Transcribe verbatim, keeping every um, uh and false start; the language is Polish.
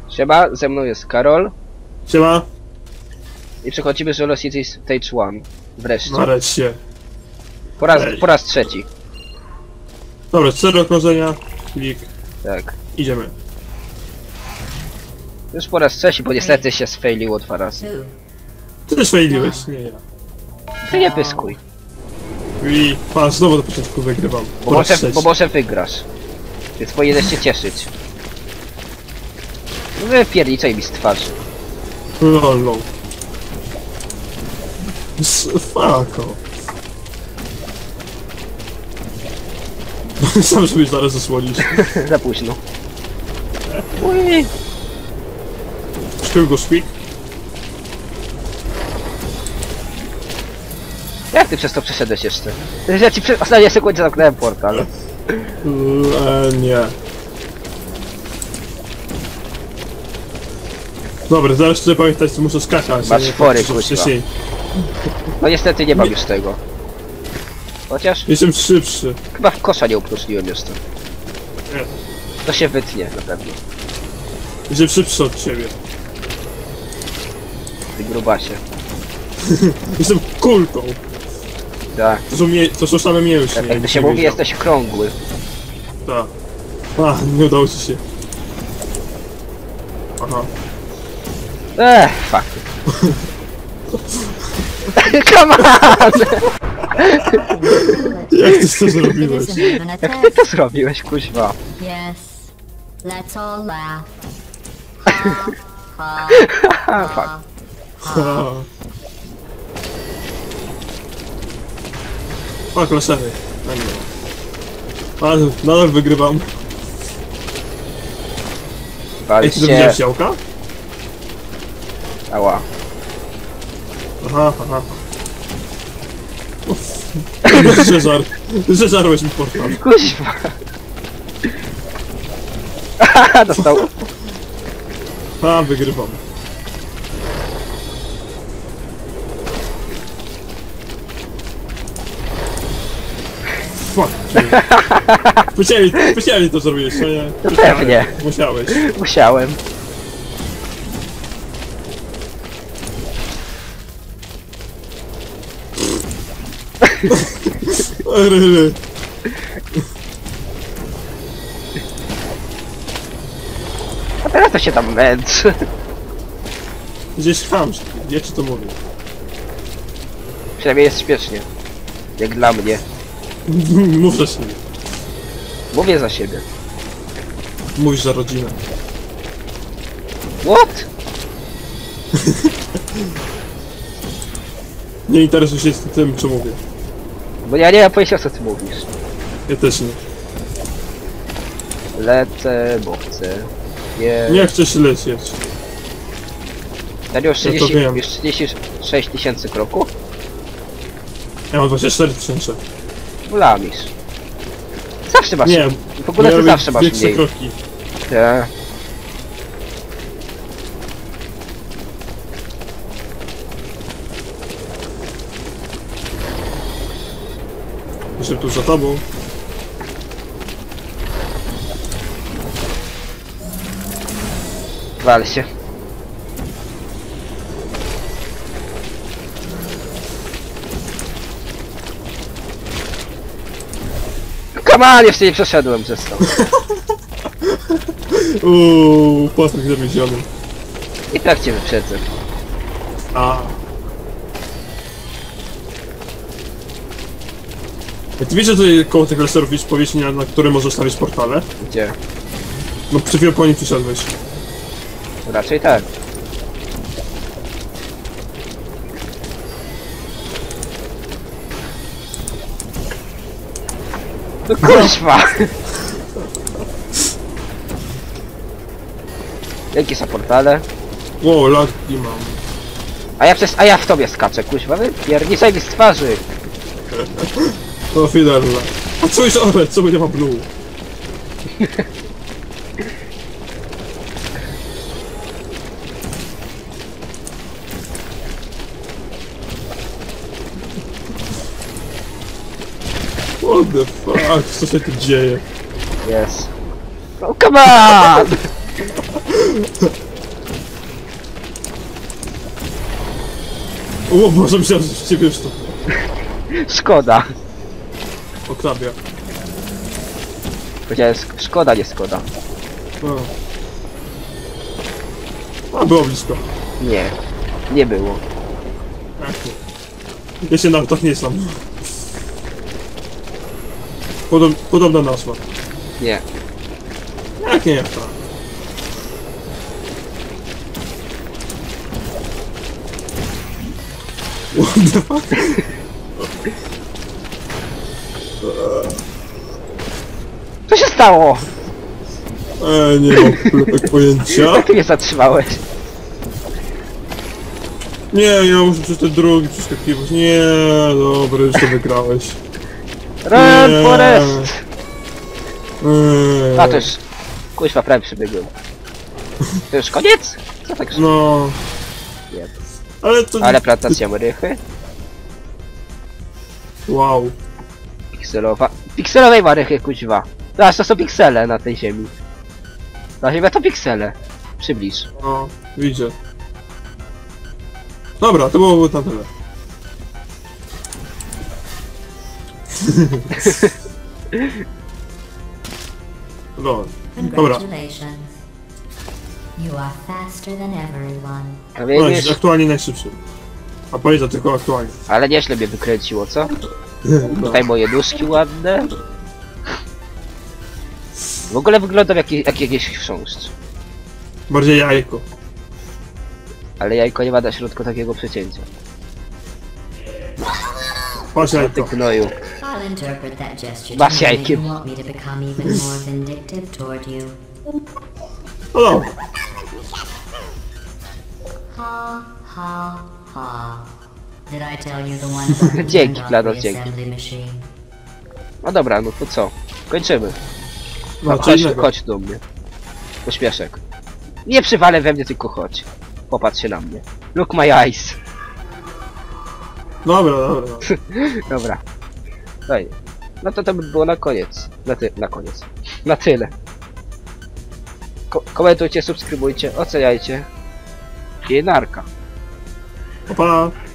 Siema, ze mną jest Karol. Siema. I przechodzimy z Lost City Stage jeden. Wreszcie. Nareszcie. Po raz, po raz trzeci. Dobra, cztery okrążenia. Klik. Tak. Idziemy. Już po raz trzeci, bo niestety się sfailiło dwa razy. Ty też failiłeś, nie ja. Ty nie pyskuj. I pan znowu do początku wygrywam. Bo może, bo może wygrasz. Więc powinieneś się cieszyć. Wypierniczaj mi z twarzy. Lol, lol. Fuck off. Sam sobie zaraz zasłonisz. Za późno. Ui. Sztyl go szpik. Jak ty przez to przeszedłeś jeszcze? Ja ci przy ostatniej sekundzie zamknąłem portal. Eee, nie. Dobra, zaraz trzeba pamiętać, co muszę skakać. Masz nie fory, tak, że kuźwa. wcześniej. No niestety nie mam Nie. już tego. Chociaż Jestem szybszy. chyba w kosza nie upróżniłem jeszcze. Nie. To się wytnie na pewno. Jestem szybszy od ciebie. Ty grubasie. Jestem kulką. Tak. To są, mie to są same mięśnie. Jak to jakbyś się nie mówi, wiedział. jesteś krągły. Tak. A, nie udało ci się. Aha. Eee, fuck. Come on! Jak ty to zrobiłeś? Jak ty to zrobiłeś, kuźwa? Yes. Let's all laugh. Ha, Ha, fuck. Ha. Fuck, lasery. Ale nadal wygrywam. Ej, ty to Walcie. widziałeś działka? Ała. Aha, aha. Zeżar. Zeżarłeś mi portal. Kuźwa. Haha, dostał. A, wygrywam. Fuck. Specjalnie, specjalnie to zrobiłeś, co nie? To pewnie. Musiałeś. Musiałem. Ryry. A teraz to się tam męczy. Gdzieś chamski, ja ci to mówię. Przynajmniej jest śmiesznie. Jak dla mnie. Mów za siebie. Mówię za siebie. Mówisz za rodzinę. What? Nie interesuj się tym, co mówię. Bo ja nie mam pojęcia, co ty mówisz. Ja też nie. Lecę, bo chcę. Nie. Nie chcesz lecieć. Ja już Ja to trzydzieści, wiem. już trzydzieści sześć tysięcy kroków? Ja mam dwadzieścia cztery tysiące. Lamisz. Zawsze masz. Nie, W ogóle ja ty robię zawsze masz większe mniej. kroki. Ja. Jestem tu za tobą. Wal się. Come on, jeszcze nie przeszedłem przez to. Uuu, płatnik zawiedziony. I tak cię wyprzedzę. A. Ja ty wiesz, że tutaj koło tych laserów jest powierzchnia, na której możesz stawiać portale? Gdzie? No przed chwilą po nim przyszedłeś. Raczej tak. No kuźwa! Jakie są portale? O, lagi mam. A ja przez... a ja w tobie skaczę, kuźwa, wypierniczaj mi z twarzy! To Fiderla. A co jest orle? Co będzie ma blue? What the fuck? Co się tu dzieje? Yes. Oh, come on! O, może myślałem, że w ciebie już to Szkoda. okrabia. Powiedziałem sk- szkoda, nie szkoda. No. A, było blisko. Nie. Nie było. Jak nie? Ja się na autach nie znam. Podob, podobna nazwa. Nie. Jak nie, jak to? What the fuck? Co się stało? Eee, nie mam tak pojęcia. Jak ty mnie zatrzymałeś? Nie, ja muszę przez ten drugi przeskakiwać. Nie, dobra, już to wygrałeś. Run Nie. Forest! Eee, A to już... Kuźwa, prawie przybiegłem. To już koniec? Co tak szybko? No, Nie. ale to... Ale plantacja Marychy? Wow. Pikselowa... Pikselowej Marychy, kuźwa. Zobacz, to są piksele na tej ziemi. Na ziemi to piksele. Przybliż. No, widzę. Dobra, to było na tyle. Dobra. Congratulations. You are faster than everyone. A No, wiesz, jest aktualnie najszybszy. A powiedz tylko aktualnie. ale nieźle mnie wykręciło, co? No. Tutaj moje nóżki ładne. W ogóle wyglądam jak, jak jakiś chrząszcz. Bardziej jajko. Ale jajko nie ma na środku takiego przecięcia. Patrz Ty jajko. gnoju. I'll interpret that gesture to Masz mean that jajkiem. you want me to become even more vindictive toward you. No dobra. Ha, ha, ha. Did I tell you the one about the Dzięki, turned off Planos, dzięki. reassembly machine? No dobra, no to co? Kończymy. No, co chodź, innego. chodź do mnie. Pośpieszek. Nie przywalę we mnie, tylko chodź. Popatrz się na mnie. Look my eyes. Dobra, dobra, dobra. Dobra. Fajnie. No to to by było na koniec. Na ty... na koniec. Na tyle. Ko komentujcie, subskrybujcie, oceniajcie. I narka. Pa, pa.